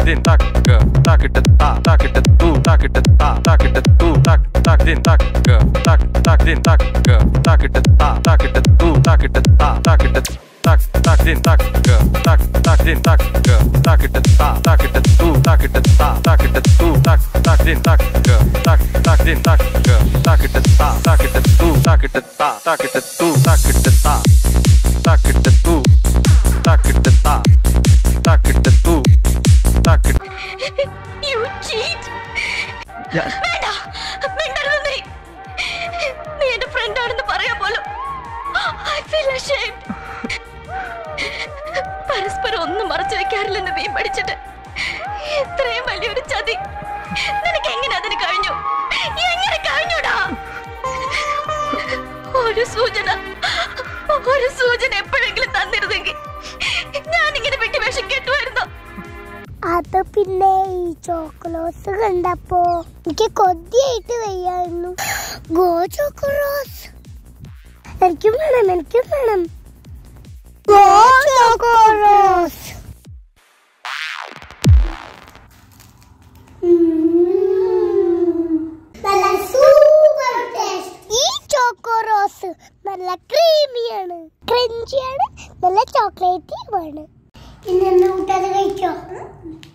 din tak tak it ta tak it tu tak it ta tak it tu tak tak din tak tak din tak tak it ta tak it tu tak it ta tak it tak din tak din tak tak it ta tak it tu tak it ta tak it tu tak din tak din tak tak it ta tak it tu tak it ta tak it tu tak it ta tak it tu tak it ta tak it tu tak it. You cheat. വേണ്ട മിണ്ടരുത് നീ എന്റെ front ആണെന്ന് പറയാൻ പോലും I feel ashamed. പരസ്പരം ഒന്നും മറച്ചു വെക്കാറില്ലെന്ന് നീ പഠിച്ചിട്ട് ഇത്രയും വലിയൊരു ചതി നിനക്ക് എങ്ങനെ അതിന് കഴിഞ്ഞു? എങ്ങനെ കഴിഞ്ഞൂടാ? ഒരു സൂചന എപ്പോഴെങ്കിലും തന്നിരുന്നെങ്കിൽ ഞാനിങ്ങനെ വിട്ടുവേഷം കേട്ടുമായിരുന്നു. അത് പിന്നെ ഈ ചോക്ലേറ്റ് കണ്ടപ്പോ എനിക്ക് കൊതിയായിട്ട് വയ്യായിരുന്നു. Go Chocoroz. എനിക്കും വേണം. Go Chocoroz. നല്ല സൂപ്പർ ടേസ്റ്റ്. ഈ ചോക്കോറോസ് നല്ല ക്രീമിയാണ്, ക്രഞ്ചിയാണ്, നല്ല ചോക്ലേറ്റിയുമാണ്. ഇന്ന് കൂട്ടാതെ കഴിച്ചോ?